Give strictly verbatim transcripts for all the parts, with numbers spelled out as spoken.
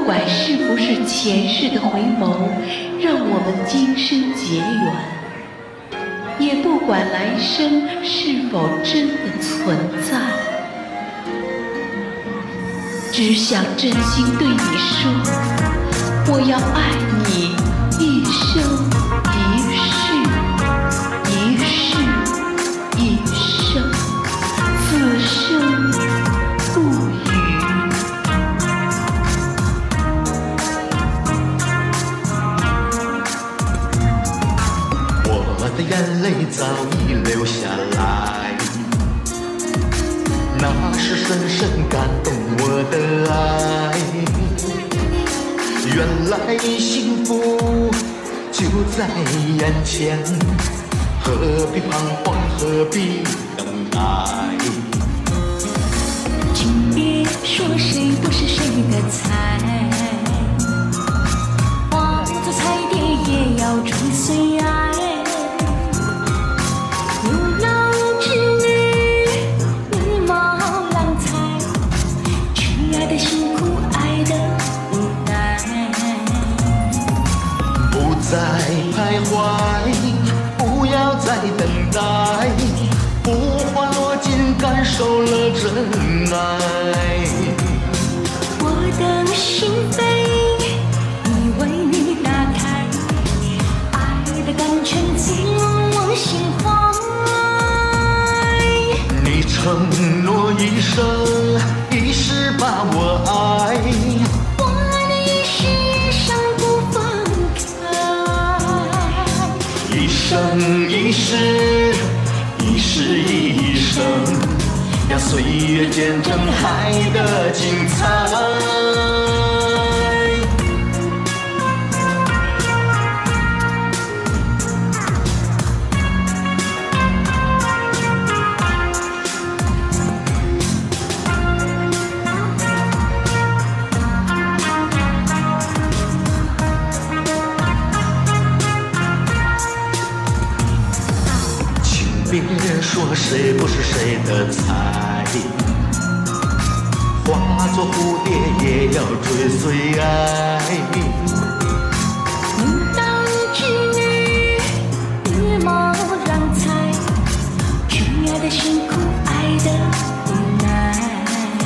管是不是前世的回眸，让我们今生结缘，也不管来生是否真的存在，只想真心对你说，我要爱你一生一世，一世一生，此生不渝。 我的眼泪早已流下来，那是深深感动我的爱。原来幸福就在眼前，何必彷徨，何必等待？ 请别说谁不是谁的菜，化作彩蝶也要追随爱。牛郎织女，女貌郎才，去爱的辛苦，爱的无奈。 不再徘徊，不要再等待，不花落尽，感受了真爱。 我的心扉已为你打开，爱的甘泉滋润我心怀。 你承诺一生一世把我爱， 我爱你一世一生不分开， 一生一世，一世一生，让岁月见证爱的精彩。别说谁不是谁的菜，化作蝴蝶也要追随爱。 牛郎织女，女貌郎才，去爱的辛苦，爱的无奈。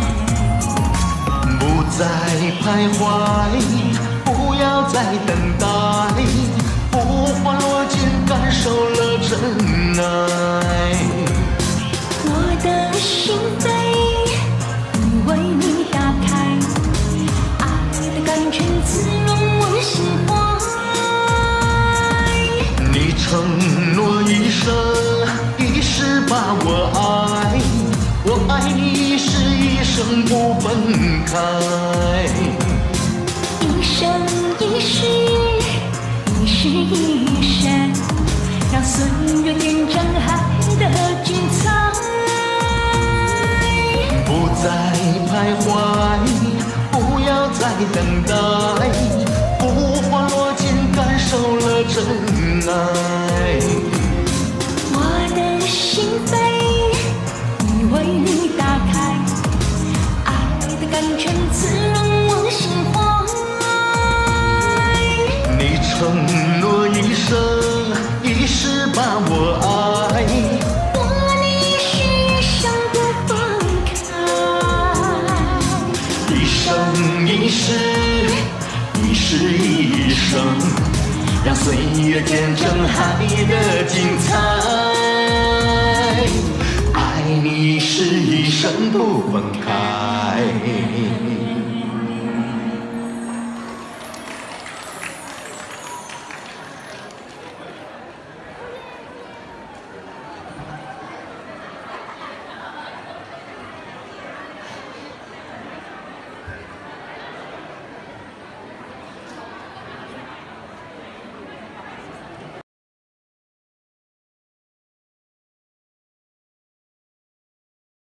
不再徘徊，不要再等待，不花落尽，感受了真爱。 我的心扉已为你打开，爱的甘泉滋润我心怀。 你承诺一生一世把我爱，我爱你一世一生不分开。 一生一世，一世一生，让岁月见证爱的精彩。 不再徘徊，不要再等待，不花落尽，感受了真爱。 我的心扉已为你打开，爱的甘泉滋润我心怀。 你承诺一生一世把我爱， 我爱你一世一生不分开， 一生一世，一世一生，让岁月见证爱的精彩。爱你一世一生不分开。